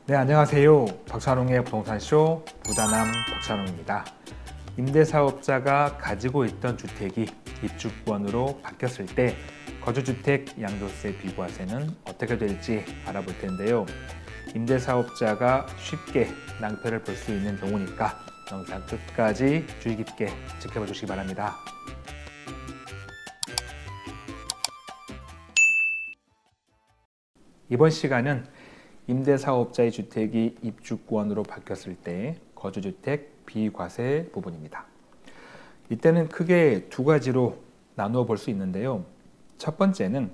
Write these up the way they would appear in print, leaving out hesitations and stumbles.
네, 안녕하세요. 박찬웅의 부동산쇼 부자남 박찬웅입니다. 임대사업자가 가지고 있던 주택이 입주권으로 바뀌었을 때 거주주택 양도세 비과세는 어떻게 될지 알아볼 텐데요. 임대사업자가 쉽게 낭패를 볼 수 있는 경우니까 영상 끝까지 주의 깊게 지켜봐 주시기 바랍니다. 이번 시간은 임대사업자의 주택이 입주권으로 바뀌었을 때 거주주택 비과세 부분입니다. 이때는 크게 두 가지로 나누어 볼 수 있는데요. 첫 번째는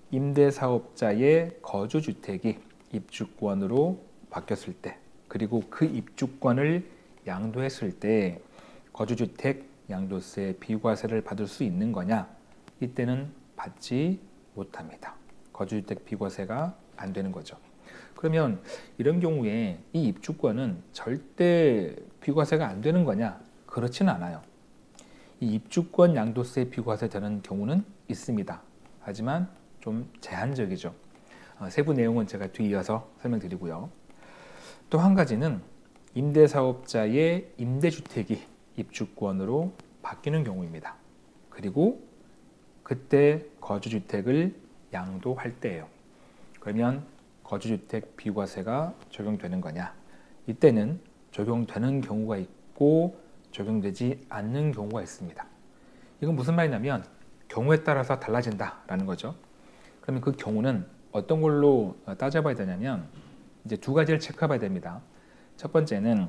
임대사업자의 거주주택이 입주권으로 바뀌었을 때, 그리고 그 입주권을 양도했을 때 거주주택 양도세 비과세를 받을 수 있는 거냐? 이때는 받지 못합니다. 거주주택 비과세가 안 되는 거죠. 그러면 이런 경우에 이 입주권은 절대 비과세가 안 되는 거냐? 그렇지는 않아요. 이 입주권 양도세 비과세 되는 경우는 있습니다. 하지만 좀 제한적이죠. 세부 내용은 제가 뒤이어서 설명드리고요. 또 한 가지는 임대사업자의 임대주택이 입주권으로 바뀌는 경우입니다. 그리고 그때 거주주택을 양도할 때예요. 그러면 거주주택 비과세가 적용되는 거냐? 이때는 적용되는 경우가 있고 적용되지 않는 경우가 있습니다. 이건 무슨 말이냐면 경우에 따라서 달라진다라는 거죠. 그러면 그 경우는 어떤 걸로 따져봐야 되냐면 이제 두 가지를 체크해봐야 됩니다. 첫 번째는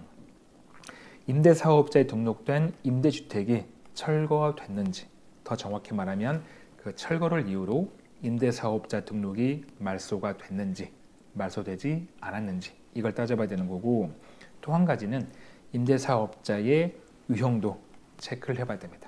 임대사업자에 등록된 임대주택이 철거가 됐는지, 더 정확히 말하면 그 철거를 이유로 임대사업자 등록이 말소가 됐는지 말소되지 않았는지 이걸 따져봐야 되는 거고, 또 한 가지는 임대사업자의 유형도 체크를 해봐야 됩니다.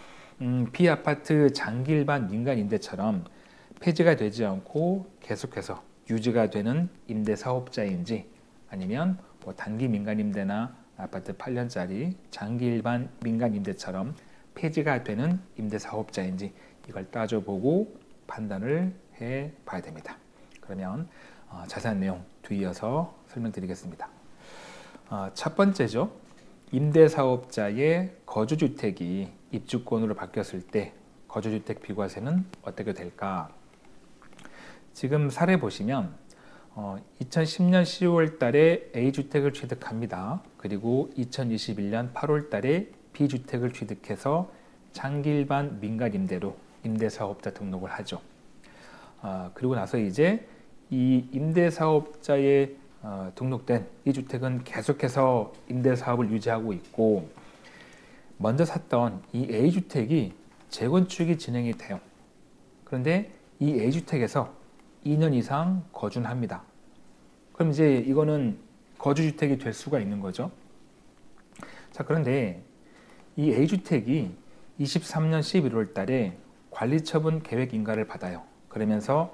B아파트 장기일반 민간임대처럼 폐지가 되지 않고 계속해서 유지가 되는 임대사업자인지, 아니면 뭐 단기 민간임대나 아파트 8년짜리 장기일반 민간임대처럼 폐지가 되는 임대사업자인지 이걸 따져보고 판단을 해봐야 됩니다. 그러면 자세한 내용 뒤이어서 설명드리겠습니다. 첫 번째죠. 임대사업자의 거주주택이 입주권으로 바뀌었을 때 거주주택 비과세는 어떻게 될까? 지금 사례 보시면 2010년 10월 달에 A주택을 취득합니다. 그리고 2021년 8월 달에 B주택을 취득해서 장기일반 민간임대로 임대사업자 등록을 하죠. 그리고 나서 이제 이 임대사업자에 등록된 이 주택은 계속해서 임대사업을 유지하고 있고, 먼저 샀던 이 A주택이 재건축이 진행이 돼요. 그런데 이 A주택에서 2년 이상 거주를 합니다. 그럼 이제 이거는 거주주택이 될 수가 있는 거죠. 자, 그런데 이 A주택이 23년 11월 달에 관리처분 계획 인가를 받아요. 그러면서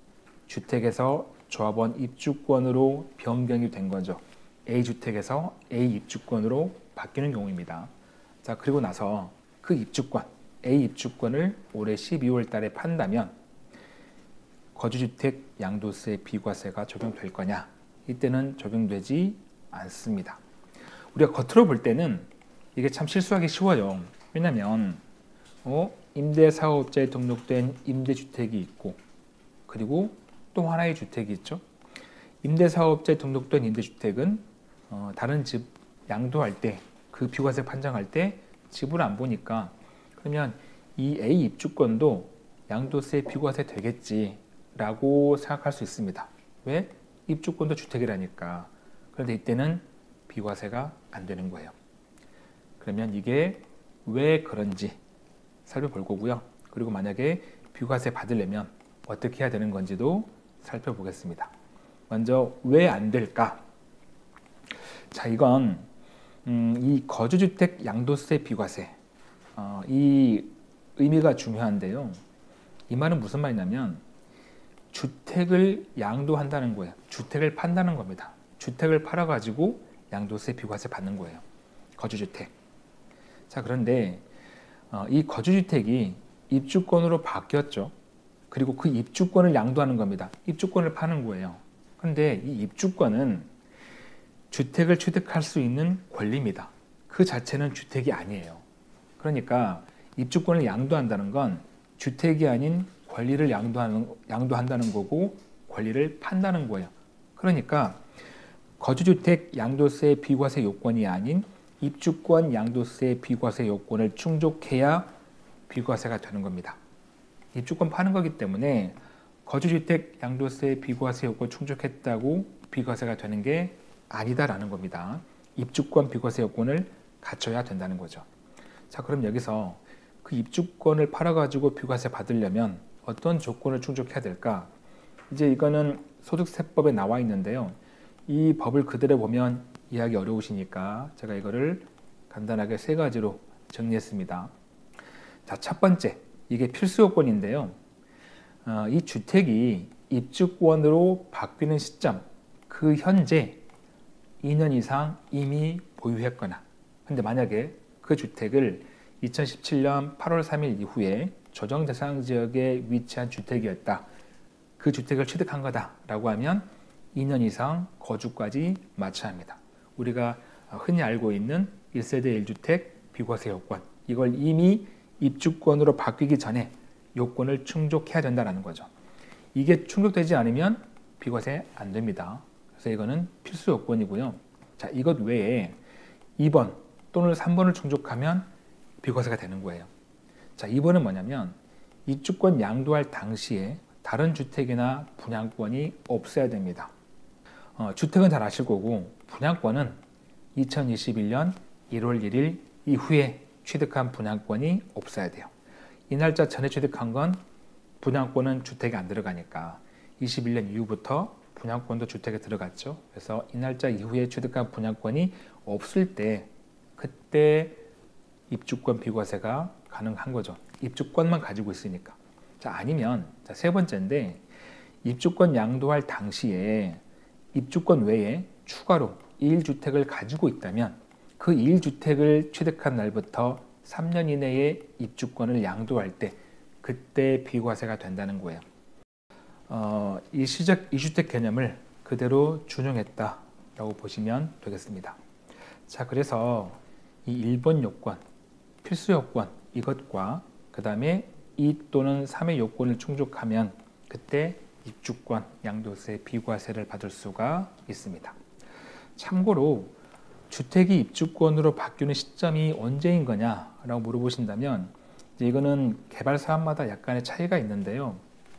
주택에서 조합원 입주권으로 변경이 된 거죠. A주택에서 A 입주권으로 바뀌는 경우입니다. 자, 그리고 나서 그 입주권, A 입주권을 올해 12월 달에 판다면 거주주택 양도세 비과세가 적용될 거냐? 이때는 적용되지 않습니다. 우리가 겉으로 볼 때는 이게 참 실수하기 쉬워요. 왜냐하면 임대사업자에 등록된 임대주택이 있고, 그리고 또 하나의 주택이 있죠. 임대사업자에 등록된 임대주택은 다른 집 양도할 때, 그 비과세 판정할 때 집을 안 보니까 그러면 이 A 입주권도 양도세 비과세 되겠지 라고 생각할 수 있습니다. 왜? 입주권도 주택이라니까. 그런데 이때는 비과세가 안 되는 거예요. 그러면 이게 왜 그런지 살펴볼 거고요. 그리고 만약에 비과세 받으려면 어떻게 해야 되는 건지도 살펴보겠습니다. 먼저 왜 안 될까? 자, 이건 이 거주주택 양도세 비과세, 이 의미가 중요한데요. 이 말은 무슨 말이냐면 주택을 양도한다는 거예요. 주택을 판다는 겁니다. 주택을 팔아가지고 양도세 비과세 받는 거예요. 거주주택. 자, 그런데 이 거주주택이 입주권으로 바뀌었죠. 그리고 그 입주권을 양도하는 겁니다. 입주권을 파는 거예요. 그런데 이 입주권은 주택을 취득할 수 있는 권리입니다. 그 자체는 주택이 아니에요. 그러니까 입주권을 양도한다는 건 주택이 아닌 권리를 양도한다는 거고 권리를 판다는 거예요. 그러니까 거주주택 양도세 비과세 요건이 아닌 입주권 양도세 비과세 요건을 충족해야 비과세가 되는 겁니다. 입주권 파는 거기 때문에 거주주택 양도세 비과세 요건 충족했다고 비과세가 되는 게 아니다라는 겁니다. 입주권 비과세 요건을 갖춰야 된다는 거죠. 자, 그럼 여기서 그 입주권을 팔아가지고 비과세 받으려면 어떤 조건을 충족해야 될까? 이제 이거는 소득세법에 나와 있는데요. 이 법을 그대로 보면 이해하기 어려우시니까 제가 이거를 간단하게 세 가지로 정리했습니다. 자, 첫 번째, 이게 필수 요건인데요. 이 주택이 입주권으로 바뀌는 시점, 그 현재 2년 이상 이미 보유했거나, 근데 만약에 그 주택을 2017년 8월 3일 이후에 조정대상지역에 위치한 주택이었다. 그 주택을 취득한 거다라고 하면 2년 이상 거주까지 마쳐야 합니다. 우리가 흔히 알고 있는 1세대 1주택 비과세 요건, 이걸 이미 입주권으로 바뀌기 전에 요건을 충족해야 된다는 거죠. 이게 충족되지 않으면 비과세 안 됩니다. 그래서 이거는 필수 요건이고요. 자, 이것 외에 2번 또는 3번을 충족하면 비과세가 되는 거예요. 자, 2번은 뭐냐면 입주권 양도할 당시에 다른 주택이나 분양권이 없어야 됩니다. 주택은 잘 아실 거고 분양권은 2021년 1월 1일 이후에 취득한 분양권이 없어야 돼요. 이 날짜 전에 취득한 건 분양권은 주택에 안 들어가니까 21년 이후부터 분양권도 주택에 들어갔죠. 그래서 이 날짜 이후에 취득한 분양권이 없을 때 그때 입주권 비과세가 가능한 거죠. 입주권만 가지고 있으니까. 자, 아니면 세 번째인데 입주권 양도할 당시에 입주권 외에 추가로 1주택을 가지고 있다면 그 1주택을 취득한 날부터 3년 이내에 입주권을 양도할 때 그때 비과세가 된다는 거예요. 이 시작 2주택 개념을 그대로 준용했다라고 보시면 되겠습니다. 자, 그래서 이 1번 요건, 필수 요건 이것과 그 다음에 2 또는 3의 요건을 충족하면 그때 입주권 양도세 비과세를 받을 수가 있습니다. 참고로 주택이 입주권으로 바뀌는 시점이 언제인 거냐라고 물어보신다면 이거는 개발 사업마다 약간의 차이가 있는데요.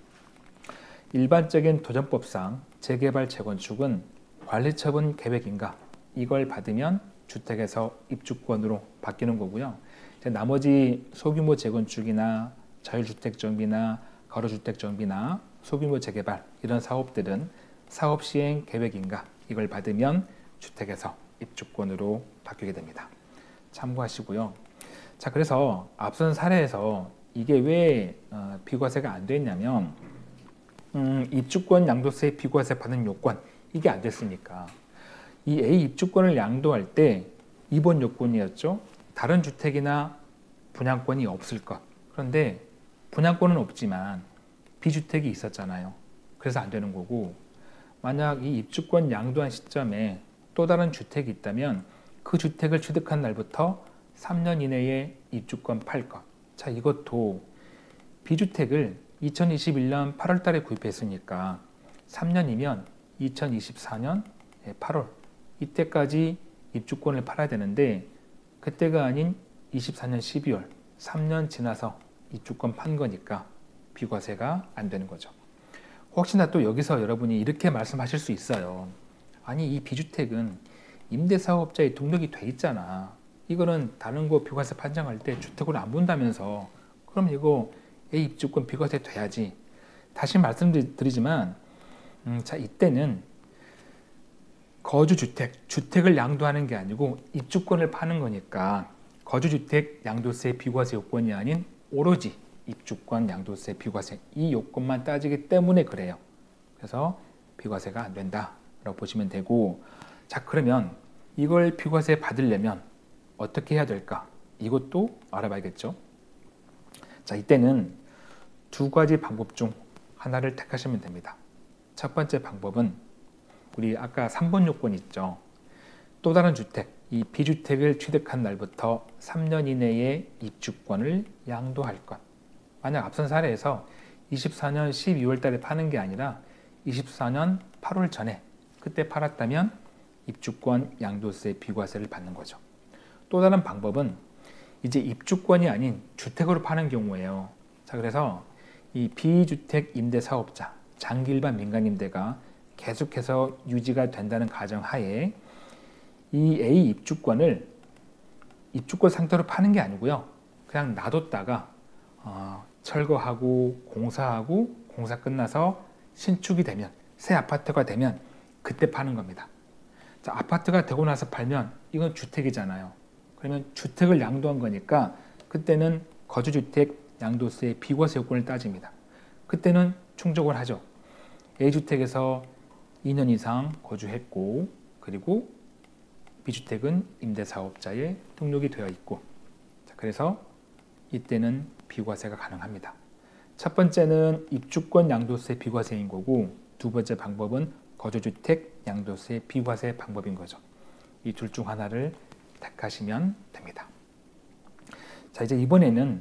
일반적인 도전법상 재개발 재건축은 관리처분 계획인가 이걸 받으면 주택에서 입주권으로 바뀌는 거고요. 나머지 소규모 재건축이나 자율주택 정비나 가로주택 정비나 소규모 재개발 이런 사업들은 사업시행 계획인가 이걸 받으면 주택에서 입주권으로 바뀌게 됩니다. 참고하시고요. 자, 그래서 앞선 사례에서 이게 왜 비과세가 안 됐냐면 입주권 양도세 비과세 받는 요건 이게 안 됐으니까 이 A 입주권을 양도할 때 2번 요건이었죠. 다른 주택이나 분양권이 없을 것. 그런데 분양권은 없지만 비주택이 있었잖아요. 그래서 안 되는 거고 만약 이 입주권 양도한 시점에 또 다른 주택이 있다면 그 주택을 취득한 날부터 3년 이내에 입주권 팔 것. 자, 이것도 비주택을 2021년 8월 달에 구입했으니까 3년이면 2024년 8월 이때까지 입주권을 팔아야 되는데 그때가 아닌 24년 12월 3년 지나서 입주권 판 거니까 비과세가 안 되는 거죠. 혹시나 또 여기서 여러분이 이렇게 말씀하실 수 있어요. 아니, 이 비주택은 임대사업자에 등록이 돼 있잖아. 이거는 다른 거 비과세 판정할 때 주택으로 안 본다면서. 그럼 이거 A 입주권 비과세 돼야지. 다시 말씀드리지만 자, 이때는 거주주택, 주택을 양도하는 게 아니고 입주권을 파는 거니까 거주주택 양도세 비과세 요건이 아닌 오로지 입주권 양도세 비과세 이 요건만 따지기 때문에 그래요. 그래서 비과세가 안 된다라고 보시면 되고, 자, 그러면 이걸 비과세 받으려면 어떻게 해야 될까? 이것도 알아봐야겠죠. 자, 이때는 두 가지 방법 중 하나를 택하시면 됩니다. 첫 번째 방법은 우리 아까 3번 요건 있죠. 또 다른 주택, 이 B주택을 취득한 날부터 3년 이내에 입주권을 양도할 것. 만약 앞선 사례에서 24년 12월 달에 파는 게 아니라 24년 8월 전에 그때 팔았다면 입주권 양도세 비과세를 받는 거죠. 또 다른 방법은 이제 입주권이 아닌 주택으로 파는 경우예요. 자, 그래서 이 비주택 임대 사업자, 장기 일반 민간 임대가 계속해서 유지가 된다는 가정하에 이 A 입주권을 입주권 상태로 파는 게 아니고요. 그냥 놔뒀다가 철거하고 공사하고 공사 끝나서 신축이 되면 새 아파트가 되면 그때 파는 겁니다. 자, 아파트가 되고 나서 팔면 이건 주택이잖아요. 그러면 주택을 양도한 거니까 그때는 거주주택 양도세 비과세 요건을 따집니다. 그때는 충족을 하죠. A주택에서 2년 이상 거주했고 그리고 B주택은 임대사업자에 등록이 되어 있고, 자, 그래서 이때는 비과세가 가능합니다. 첫 번째는 입주권 양도세 비과세인 거고 두 번째 방법은 거주주택 양도세 비과세 방법인 거죠. 이 둘 중 하나를 택하시면 됩니다. 자, 이제 이번에는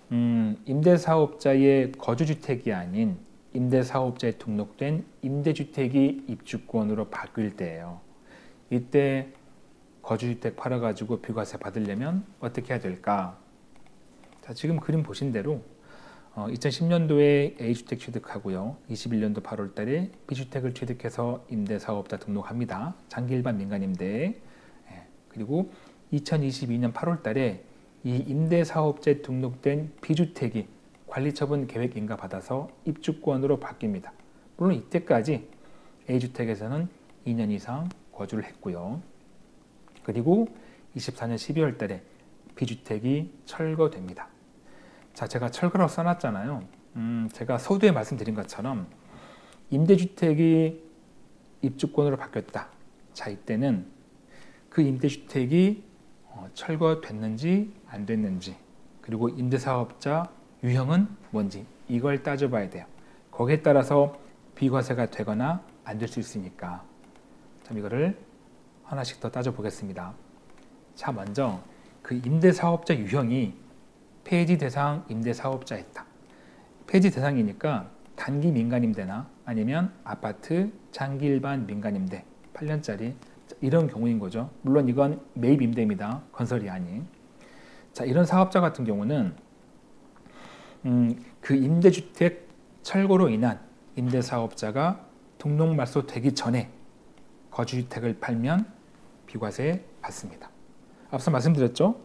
임대사업자의 거주주택이 아닌 임대사업자에 등록된 임대주택이 입주권으로 바뀔 때예요. 이때 거주주택 팔아가지고 비과세 받으려면 어떻게 해야 될까? 자, 지금 그림 보신 대로 2010년도에 A주택 취득하고요. 21년도 8월 달에 B주택을 취득해서 임대사업자 등록합니다. 장기 일반 민간임대. 그리고 2022년 8월 달에 이 임대사업자에 등록된 B주택이 관리처분 계획 인가 받아서 입주권으로 바뀝니다. 물론 이때까지 A주택에서는 2년 이상 거주를 했고요. 그리고 24년 12월 달에 B주택이 철거됩니다. 자, 제가 철거라고 써놨잖아요. 제가 서두에 말씀드린 것처럼 임대주택이 입주권으로 바뀌었다. 자, 이때는 그 임대주택이 철거됐는지 안 됐는지, 그리고 임대사업자 유형은 뭔지 이걸 따져봐야 돼요. 거기에 따라서 비과세가 되거나 안 될 수 있으니까. 자, 이거를 하나씩 더 따져보겠습니다. 자, 먼저 그 임대사업자 유형이 폐지 대상 임대사업자였다. 폐지 대상이니까 단기 민간임대나 아니면 아파트 장기 일반 민간임대 8년짜리 이런 경우인 거죠. 물론 이건 매입 임대입니다. 건설이 아닌. 자, 이런 사업자 같은 경우는 그 임대주택 철거로 인한 임대사업자가 등록 말소되기 전에 거주주택을 팔면 비과세 받습니다. 앞서 말씀드렸죠.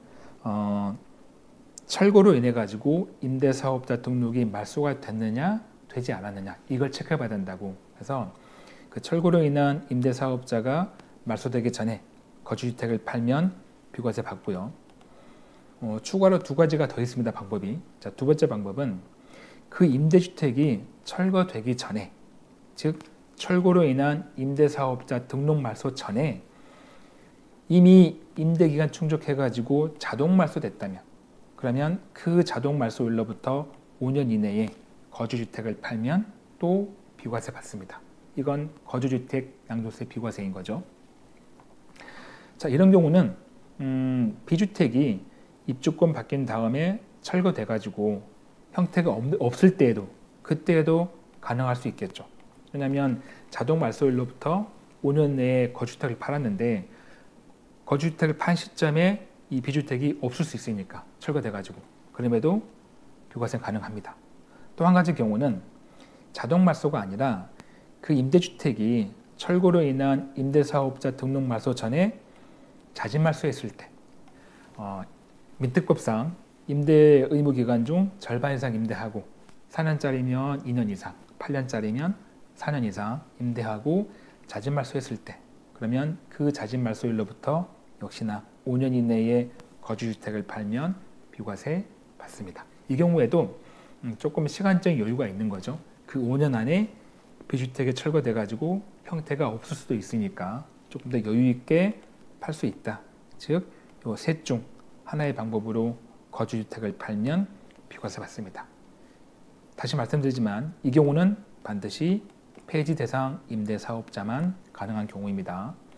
철거로 인해 가지고 임대사업자 등록이 말소가 됐느냐 되지 않았느냐 이걸 체크해 봐야 된다고. 그래서 그 철거로 인한 임대사업자가 말소되기 전에 거주주택을 팔면 비과세 받고요. 추가로 두 가지가 더 있습니다. 방법이. 자, 두 번째 방법은 그 임대주택이 철거되기 전에, 즉 철거로 인한 임대사업자 등록 말소 전에 이미 임대기간 충족해 가지고 자동 말소됐다면, 그러면 그 자동 말소일로부터 5년 이내에 거주주택을 팔면 또 비과세 받습니다. 이건 거주주택 양도세 비과세인 거죠. 자, 이런 경우는 B주택이 입주권 바뀐 다음에 철거돼 가지고 형태가 없을 때에도 그때에도 가능할 수 있겠죠. 왜냐하면 자동 말소일로부터 5년 내에 거주주택을 팔았는데 거주주택을 판 시점에 이 B주택이 없을 수 있으니까 철거돼 가지고 그럼에도 비과세 가능합니다. 또 한 가지 경우는 자동 말소가 아니라 그 임대주택이 철거로 인한 임대사업자 등록 말소 전에 자진 말소했을 때 민특법상 임대 의무 기간 중 절반 이상 임대하고 4년짜리면 2년 이상, 8년짜리면 4년 이상 임대하고 자진 말소했을 때, 그러면 그 자진 말소일로부터 역시나 5년 이내에 거주주택을 팔면 비과세 받습니다. 이 경우에도 조금 시간적 여유가 있는 거죠. 그 5년 안에 B주택이 철거돼 가지고 형태가 없을 수도 있으니까 조금 더 여유 있게 팔 수 있다. 즉, 이 셋 중 하나의 방법으로 거주주택을 팔면 비과세 받습니다. 다시 말씀드리지만 이 경우는 반드시 폐지 대상 임대사업자만 가능한 경우입니다.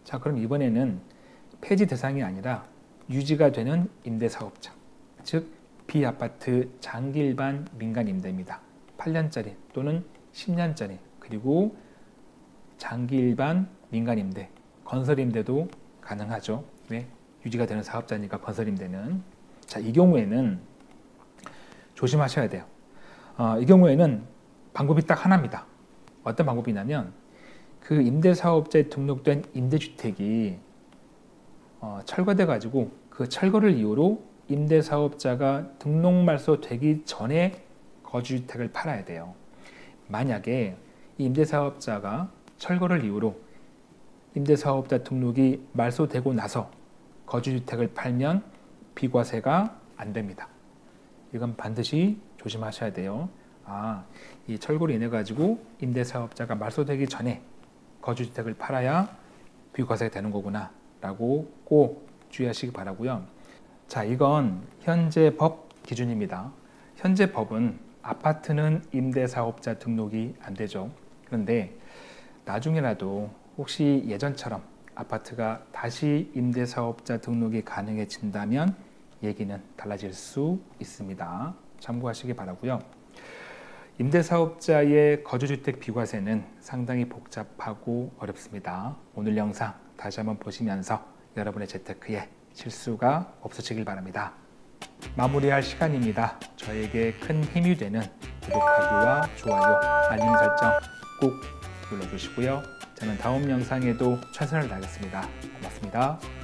자, 그럼 이번에는 폐지 대상이 아니라 유지가 되는 임대사업자, 즉 비아파트 장기 일반 민간 임대입니다. 8년짜리 또는 10년짜리, 그리고 장기 일반 민간 임대, 건설 임대도 가능하죠. 네, 유지가 되는 사업자니까 건설 임대는. 자, 이 경우에는 조심하셔야 돼요. 이 경우에는 방법이 딱 하나입니다. 어떤 방법이냐면 그 임대사업자에 등록된 임대주택이 철거돼 가지고 그 철거를 이유로 임대사업자가 등록 말소되기 전에 거주주택을 팔아야 돼요. 만약에 이 임대사업자가 철거를 이유로 임대사업자 등록이 말소되고 나서 거주주택을 팔면 비과세가 안 됩니다. 이건 반드시 조심하셔야 돼요. 이 철거로 인해 가지고 임대사업자가 말소되기 전에 거주주택을 팔아야 비과세가 되는 거구나 라고 꼭 주의하시기 바라고요. 자, 이건 현재 법 기준입니다. 현재 법은 아파트는 임대사업자 등록이 안 되죠. 그런데 나중에라도 혹시 예전처럼 아파트가 다시 임대사업자 등록이 가능해진다면 얘기는 달라질 수 있습니다. 참고하시기 바라고요. 임대사업자의 거주주택 비과세는 상당히 복잡하고 어렵습니다. 오늘 영상 다시 한번 보시면서 여러분의 재테크에 실수가 없으시길 바랍니다. 마무리할 시간입니다. 저에게 큰 힘이 되는 구독하기와 좋아요, 알림 설정 꼭 눌러주시고요. 저는 다음 영상에도 최선을 다하겠습니다. 고맙습니다.